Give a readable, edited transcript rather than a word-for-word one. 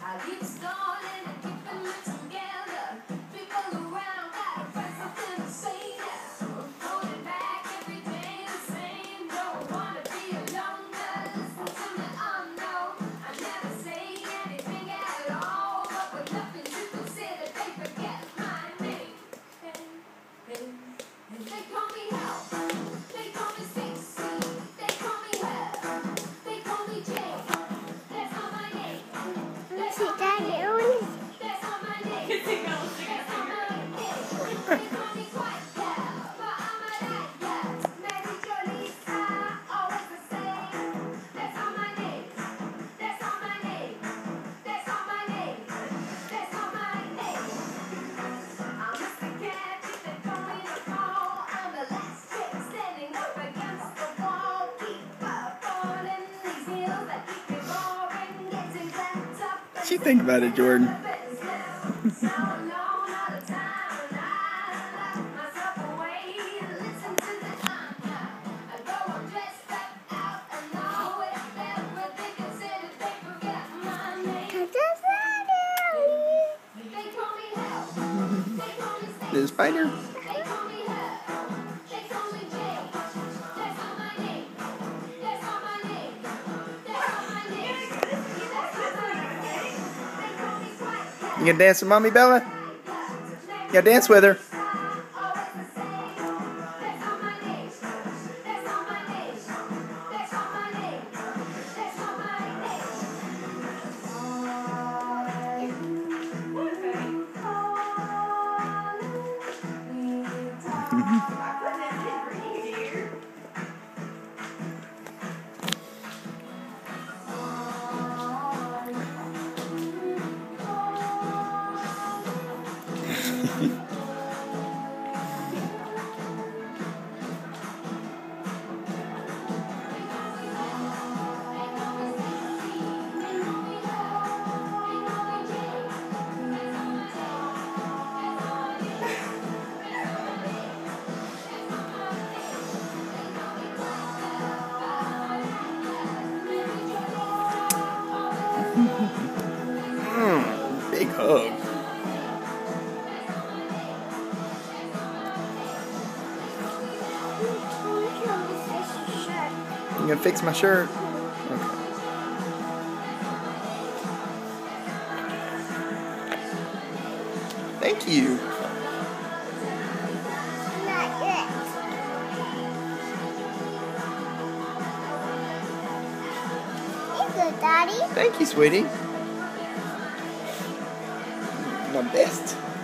What you think about it, Jordan? The spider? You gonna dance with Mommy Bella? You gotta dance with her. Big hug. You gonna fix my shirt? Okay. Thank you. Not yet. You're good, Daddy. Thank you, sweetie. My best.